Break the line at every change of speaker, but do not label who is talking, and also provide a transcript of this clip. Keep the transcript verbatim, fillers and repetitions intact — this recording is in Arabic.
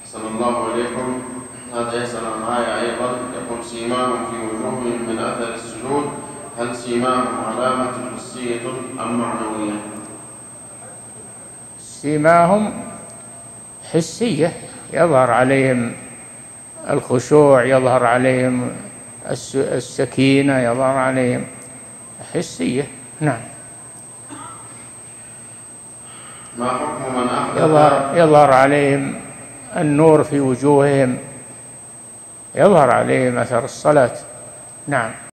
أحسن الله عليكم. هذا يسأل عن آية أيضا يقول سيماهم في وجوههم من أثر السجود، هل سيماهم علامة حسية أم معنوية؟
سيماهم حسية، يظهر عليهم الخشوع، يظهر عليهم السكينة، يظهر عليهم حسية. نعم.
ما حكم من أحدث
يظهر, يظهر عليهم النور في وجوههم، يظهر عليهم أثر الصلاة. نعم.